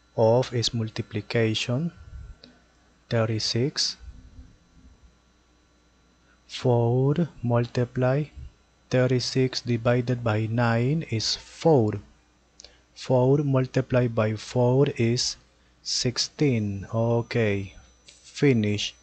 of is multiplication, 36. 4 multiply 36 divided by 9 is 4. 4 multiplied by 4 is 16. Okay, finish.